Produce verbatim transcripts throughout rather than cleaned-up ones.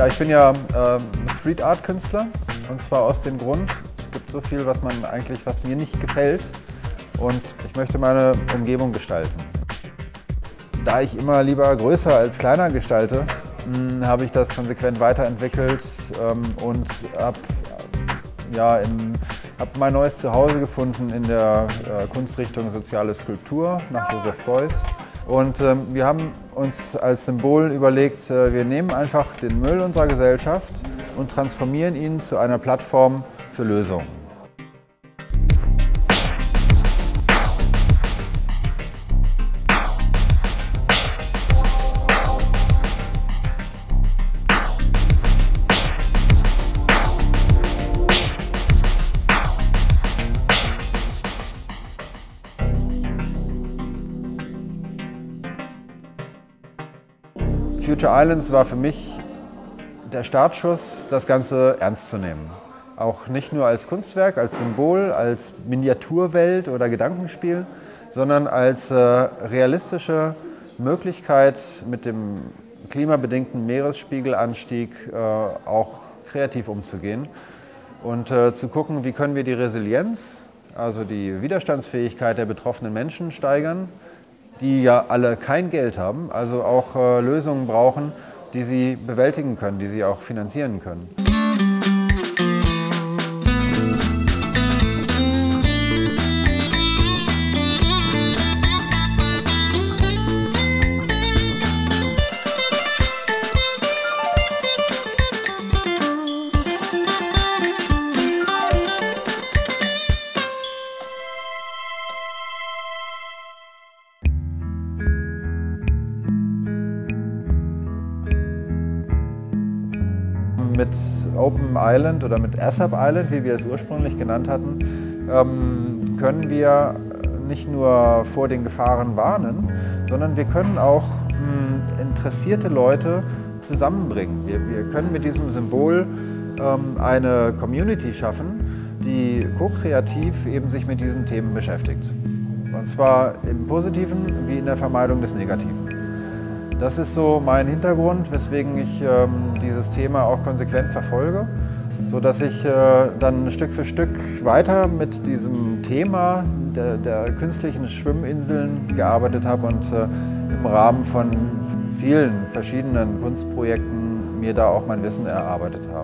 Ja, ich bin ja ähm, Street Art Künstler und zwar aus dem Grund, es gibt so viel, was man eigentlich, was mir nicht gefällt und ich möchte meine Umgebung gestalten. Da ich immer lieber größer als kleiner gestalte, mh, habe ich das konsequent weiterentwickelt ähm, und habe ja, hab mein neues Zuhause gefunden in der äh, Kunstrichtung Soziale Skulptur nach Joseph Beuys. Und ähm, wir haben uns als Symbol überlegt, äh, wir nehmen einfach den Müll unserer Gesellschaft und transformieren ihn zu einer Plattform für Lösungen. Future Islands war für mich der Startschuss, das Ganze ernst zu nehmen. Auch nicht nur als Kunstwerk, als Symbol, als Miniaturwelt oder Gedankenspiel, sondern als äh, realistische Möglichkeit, mit dem klimabedingten Meeresspiegelanstieg äh, auch kreativ umzugehen und äh, zu gucken, wie können wir die Resilienz, also die Widerstandsfähigkeit der betroffenen Menschen steigern, die ja alle kein Geld haben, also auch äh, Lösungen brauchen, die sie bewältigen können, die sie auch finanzieren können. Mit Open Island oder mit ASAP Island, wie wir es ursprünglich genannt hatten, ähm, können wir nicht nur vor den Gefahren warnen, sondern wir können auch mh, interessierte Leute zusammenbringen. Wir, wir können mit diesem Symbol ähm, eine Community schaffen, die ko-kreativ eben sich mit diesen Themen beschäftigt. Und zwar im Positiven wie in der Vermeidung des Negativen. Das ist so mein Hintergrund, weswegen ich ähm, dieses Thema auch konsequent verfolge, sodass ich äh, dann Stück für Stück weiter mit diesem Thema der, der künstlichen Schwimminseln gearbeitet habe und äh, im Rahmen von vielen verschiedenen Kunstprojekten mir da auch mein Wissen erarbeitet habe.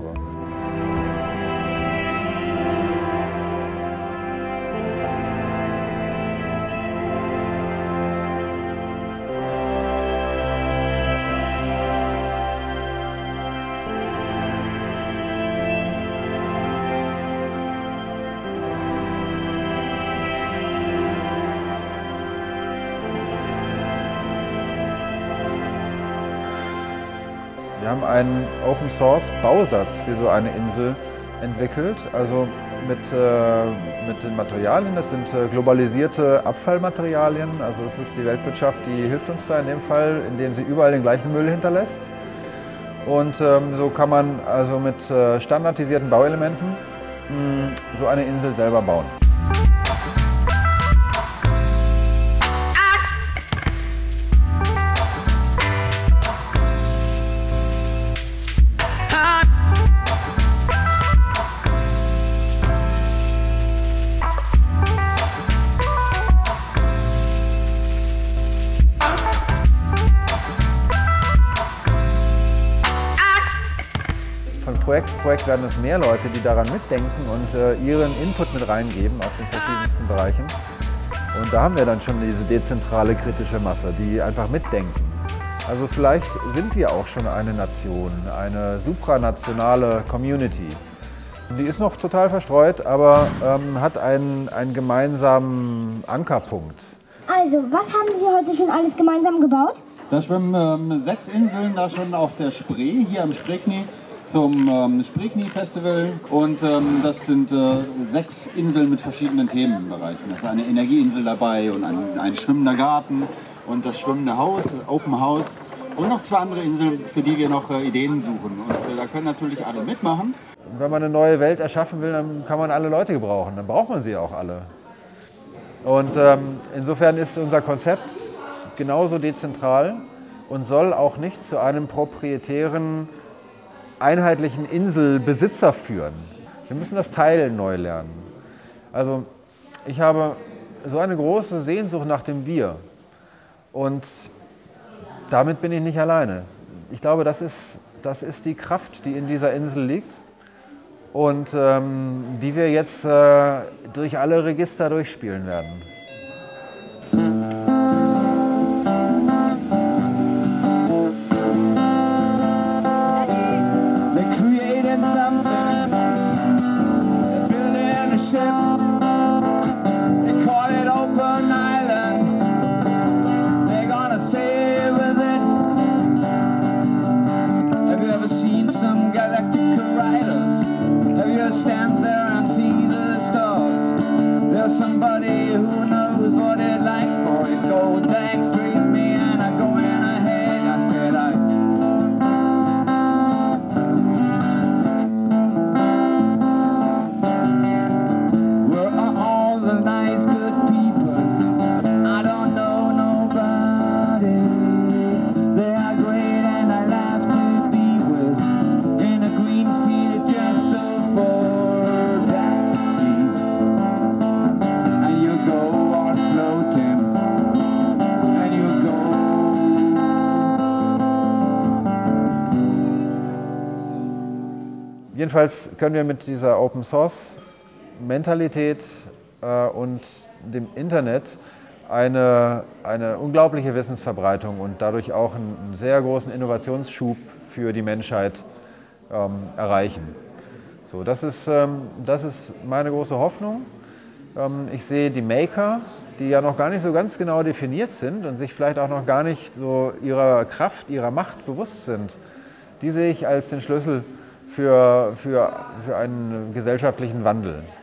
Wir haben einen Open Source Bausatz für so eine Insel entwickelt, also mit, äh, mit den Materialien. Das sind äh, globalisierte Abfallmaterialien, also es ist die Weltwirtschaft, die hilft uns da in dem Fall, indem sie überall den gleichen Müll hinterlässt. Und ähm, so kann man also mit äh, standardisierten Bauelementen mh, so eine Insel selber bauen. Von Projekt zu Projekt werden es mehr Leute, die daran mitdenken und äh, ihren Input mit reingeben aus den verschiedensten Bereichen. Und da haben wir dann schon diese dezentrale kritische Masse, die einfach mitdenken. Also vielleicht sind wir auch schon eine Nation, eine supranationale Community. Die ist noch total verstreut, aber ähm, hat einen, einen gemeinsamen Ankerpunkt. Also, was haben Sie heute schon alles gemeinsam gebaut? Da schwimmen ähm, sechs Inseln da schon auf der Spree, hier am Spreeknie, zum ähm, Spreeknie-Festival. Und ähm, das sind äh, sechs Inseln mit verschiedenen Themenbereichen. Da ist eine Energieinsel dabei und ein, ein schwimmender Garten und das schwimmende Haus, Open House. Und noch zwei andere Inseln, für die wir noch äh, Ideen suchen. Und äh, da können natürlich alle mitmachen. Wenn man eine neue Welt erschaffen will, dann kann man alle Leute gebrauchen. Dann braucht man sie auch alle. Und ähm, insofern ist unser Konzept genauso dezentral und soll auch nicht zu einem proprietären einheitlichen Inselbesitzer führen. Wir müssen das Teilen neu lernen. Also ich habe so eine große Sehnsucht nach dem Wir. Und damit bin ich nicht alleine. Ich glaube, das ist, das ist die Kraft, die in dieser Insel liegt und ähm, die wir jetzt äh, durch alle Register durchspielen werden. Stand there and see the stars. There's somebody who knows what it's like for it. Go back, street me, and I go in ahead. I said I. Where are all the nice, good people? I don't know nobody. They are great, and I laugh to be with. In a green field, just so far. Jedenfalls können wir mit dieser Open-Source-Mentalität äh, und dem Internet eine, eine unglaubliche Wissensverbreitung und dadurch auch einen, einen sehr großen Innovationsschub für die Menschheit ähm, erreichen. So, das ist, ähm, das ist meine große Hoffnung. Ähm, ich sehe die Maker, die ja noch gar nicht so ganz genau definiert sind und sich vielleicht auch noch gar nicht so ihrer Kraft, ihrer Macht bewusst sind. Die sehe ich als den Schlüssel für, für, für einen gesellschaftlichen Wandel.